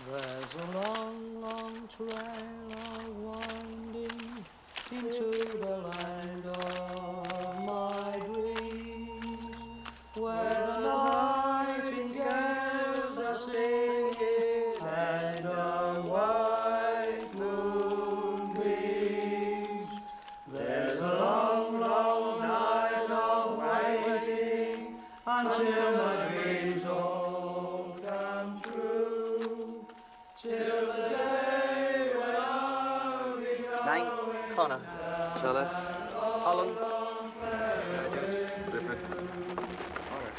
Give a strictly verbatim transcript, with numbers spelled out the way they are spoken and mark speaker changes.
Speaker 1: There's a long, long trail winding into the land of my dreams, where the nightingales are singing and the white moon gleams. There's a long, long night of waiting until my dreams all come true. Till the day when I'll be
Speaker 2: Nine, Connor, Chillis, Holland.
Speaker 3: Clifford.
Speaker 2: Horace.